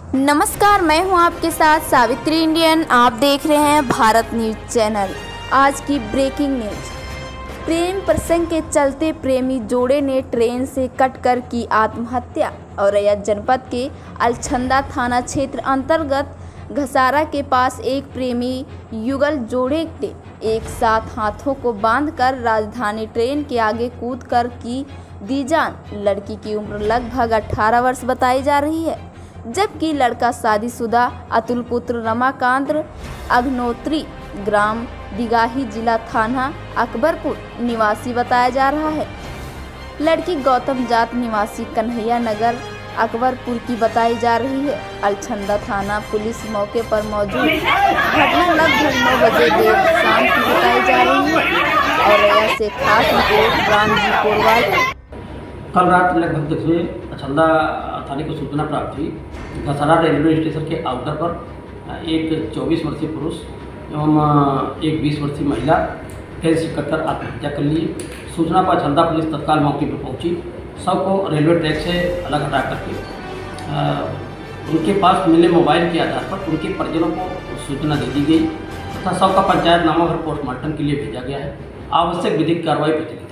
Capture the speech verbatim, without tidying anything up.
नमस्कार, मैं हूं आपके साथ सावित्री इंडियन। आप देख रहे हैं भारत न्यूज चैनल। आज की ब्रेकिंग न्यूज। प्रेम प्रसंग के चलते प्रेमी जोड़े ने ट्रेन से कटकर की आत्महत्या। औरैया जनपद के अलछंदा थाना क्षेत्र अंतर्गत घसारा के पास एक प्रेमी युगल जोड़े ने एक साथ हाथों को बांधकर राजधानी ट्रेन के आगे कूदकर की दी जान। लड़की की उम्र लगभग अठारह वर्ष बताई जा रही है, जबकि लड़का शादीशुदा अतुल पुत्र रमाकांत अग्नोत्री ग्राम दिगाही जिला थाना अकबरपुर निवासी बताया जा रहा है। लड़की गौतम जात निवासी कन्हैया नगर अकबरपुर की बताई जा रही है। अलछंदा थाना पुलिस मौके पर मौजूद। घटना लगभग नौ बजे देर शाम की बताई जा रही है। और से खास रिपोर्ट रामजी कोरवाल। कल रात लगभग दस बजे अलछंदा थाने को सूचना प्राप्त हुई। घसारा रेलवे स्टेशन के आउटर पर एक चौबीस वर्षीय पुरुष एवं एक बीस वर्षीय महिला ट्रेन से कटकर आत्महत्या कर ली। सूचना पर अलछंदा पुलिस तत्काल मौके पर पहुंची। शव को रेलवे ट्रैक से अलग हटा करके उनके पास मिले मोबाइल के आधार पर उनके परिजनों को सूचना दे दी गई तथा शव का पंचायतनामा और पोस्टमार्टम के लिए भेजा गया है। आवश्यक विधिक कार्रवाई प्रचलित